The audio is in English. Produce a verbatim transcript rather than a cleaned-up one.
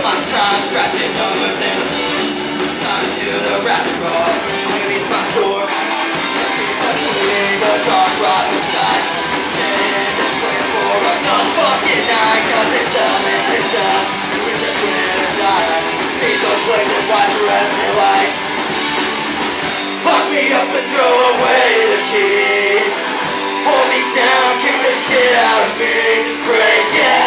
my time, scratching numbers and time to the rats roar underneath my door. But you leave the dogs right inside. Staying in this place for another fucking night, cause it's dumb and it's dumb. We're just gonna die. Need those blazing white fluorescent lights. Lock me up and throw away the key. Hold me down, kick the shit out of me, just break it.